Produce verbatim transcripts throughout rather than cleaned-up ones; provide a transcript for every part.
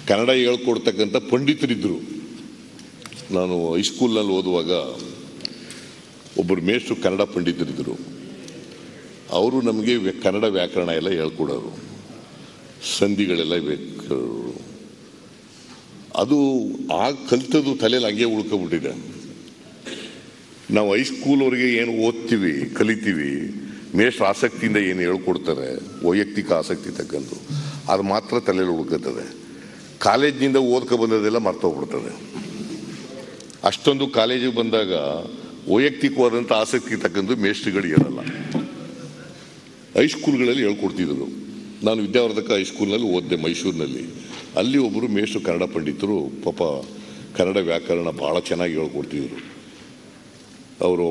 ಕನ್ನಡ ಹೇಳ್ಕೊಡ್ತಕ್ಕಂಥ ಪಂಡಿತರಿದ್ದರು. ನಾನು ಹೈಸ್ಕೂಲ್ನಲ್ಲಿ ಓದುವಾಗ ಒಬ್ಬರು ಮೇಷ್ಟ್ರು ಕನ್ನಡ ಪಂಡಿತರಿದ್ದರು. ಅವರು ನಮಗೆ ಕನ್ನಡ ವ್ಯಾಕರಣ ಎಲ್ಲ ಹೇಳ್ಕೊಡೋರು, ಸಂಧಿಗಳೆಲ್ಲ ಬೇಕು. ಅದು ಆ ಕಲ್ತದ್ದು ತಲೆಯಲ್ಲಿ ಹಂಗೆ ಉಳ್ಕೊಬಿಟ್ಟಿದೆ. ನಾವು ಹೈಸ್ಕೂಲ್ವರೆಗೆ ಏನು ಓದ್ತೀವಿ, ಕಲಿತೀವಿ, ಮೇಷ್ಟ್ರ ಆಸಕ್ತಿಯಿಂದ ಏನು ಹೇಳ್ಕೊಡ್ತಾರೆ, ವೈಯಕ್ತಿಕ ಆಸಕ್ತಿ ತಕ್ಕಂತು, ಅದು ಮಾತ್ರ ತಲೆಯಲ್ಲಿ ಉಳ್ಕೊತದೆ. ಕಾಲೇಜಿನಿಂದ ಓದ್ಕೊ ಬಂದದೆಲ್ಲ ಮರ್ತೋಗ್ಬಿಡ್ತದೆ. ಅಷ್ಟೊಂದು ಕಾಲೇಜಿಗೆ ಬಂದಾಗ ವೈಯಕ್ತಿಕವಾದಂಥ ಆಸಕ್ತಿ ತಕ್ಕಂದು ಮೇಷ್ಟ್ರುಗಳು ಇರಲ್ಲ. ಹೈಸ್ಕೂಲ್ಗಳಲ್ಲಿ ಹೇಳ್ಕೊಡ್ತಿದ್ರು. ನಾನು ವಿದ್ಯಾವರ್ಧಕ ಹೈಸ್ಕೂಲ್ನಲ್ಲಿ ಓದಿದೆ ಮೈಸೂರಿನಲ್ಲಿ. ಅಲ್ಲಿ ಒಬ್ಬರು ಮೇಷ್ಟ್ರು ಕನ್ನಡ ಪಂಡಿತರು, ಪಾಪ ಕನ್ನಡ ವ್ಯಾಕರಣ ಭಾಳ ಚೆನ್ನಾಗಿ ಹೇಳ್ಕೊಡ್ತಿದ್ರು. ಅವರು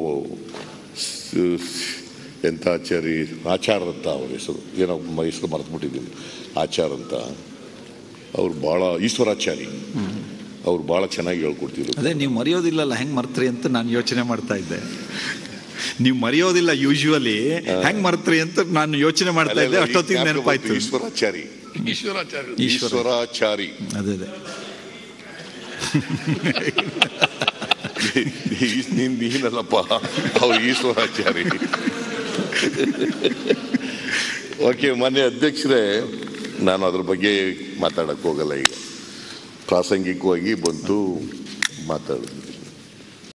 ಎಂಥ ಆಚಾರಿ, ಆಚಾರ ಅಂತ ಅವ್ರ ಹೆಸರು, ಏನೋ ಹೆಸರು ಮರೆತುಬಿಟ್ಟಿದ್ದೀನಿ, ಆಚಾರ ಅಂತ. ಅವ್ರು ಭಾಳ ಈಶ್ವರಾಚಾರಿ, ಅವ್ರು ಭಾಳ ಚೆನ್ನಾಗಿ ಹೇಳ್ಕೊಡ್ತಿದ್ರು. ಅದೇ ನೀವು ಮರೆಯೋದಿಲ್ಲಲ್ಲ, ಹೆಂಗೆ ಮರ್ತ್ರಿ ಅಂತ ನಾನು ಯೋಚನೆ ಮಾಡ್ತಾ ಇದ್ದೆ. ನೀವು ಮರೆಯೋದಿಲ್ಲ ಯೂಶುವಲಿ, ಹೆಂಗ್ ಮರ್ತ್ರಿ ಅಂತ ನಾನು ಯೋಚನೆ ಮಾಡ್ತಾ ಇದ್ದೆ. ಅಷ್ಟೊತ್ತಿಗೆ ನೆನಪಾಯ್ತು. ಈಶ್ವರಾಚಾರಿ ಈಶ್ವರಾಚಾರಿ ಈಶ್ವರಾಚಾರಿ ಅದೇ ಅದೇ ನೀನಲ್ಲಪ್ಪ, ಅವ್ರು ಈಶ್ವರಾಚಾರಿ. ಓಕೆ, ಮಾನ್ಯ ಅಧ್ಯಕ್ಷರೇ, ನಾನು ಅದ್ರ ಬಗ್ಗೆ ಮಾತಾಡಕ್ಕೆ ಹೋಗಲ್ಲ. ಈಗ ಪ್ರಾಸಂಗಿಕವಾಗಿ ಬಂತು ಮಾತಾಡೋದು.